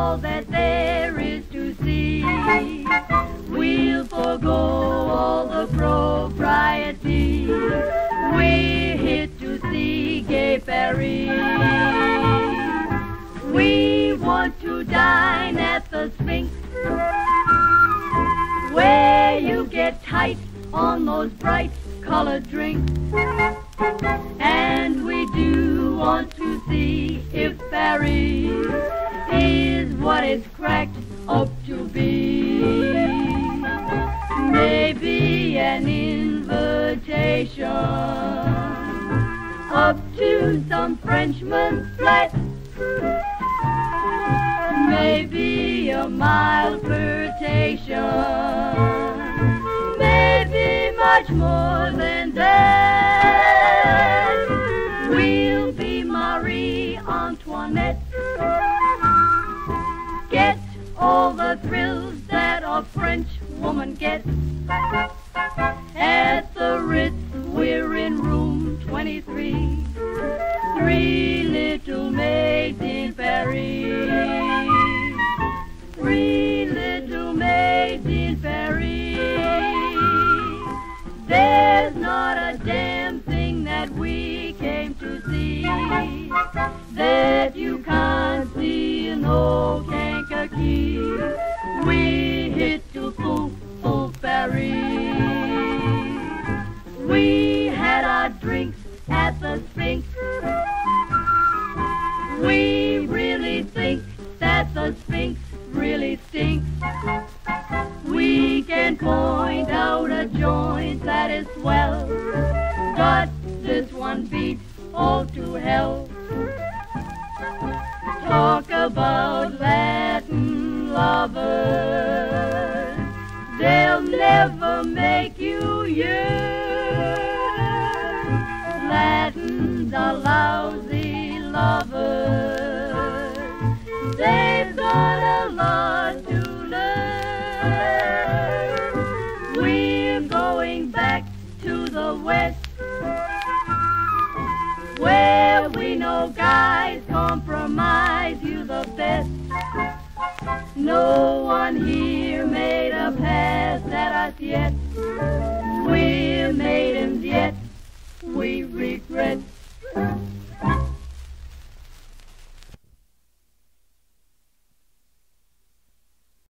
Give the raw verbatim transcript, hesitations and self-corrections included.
all that there is to see. We'll forgo all the propriety. We're here to see gay Paris. We want to dine at the Sphinx, where you get tight on those bright colored drinks. And we do want to see if Paris is what it's cracked up to be. Maybe an invitation up to some Frenchman's flat. Maybe a mild flirtation. Maybe much more than that. We'll be Marie Antoinette. Get all the thrills that a French woman gets. At the Ritz, we're in room twenty-three. Three little maids in Paris. Three little maids in Paris. There's not a damn thing that we came to see that you can't see in old Kankakee. We hit to full, full Paris. We had our drinks at the Sphinx. We really think that the Sphinx really stinks. We can point out a joint that is swell, but this one beats all to hell. Talk about Latin lovers, they'll never make you yearn. Latins are lousy lovers, they've got a lot to learn. We're going back to the West, where we know guys compromise you the best. No one here made a pass at us yet. We're maidens yet, we regret.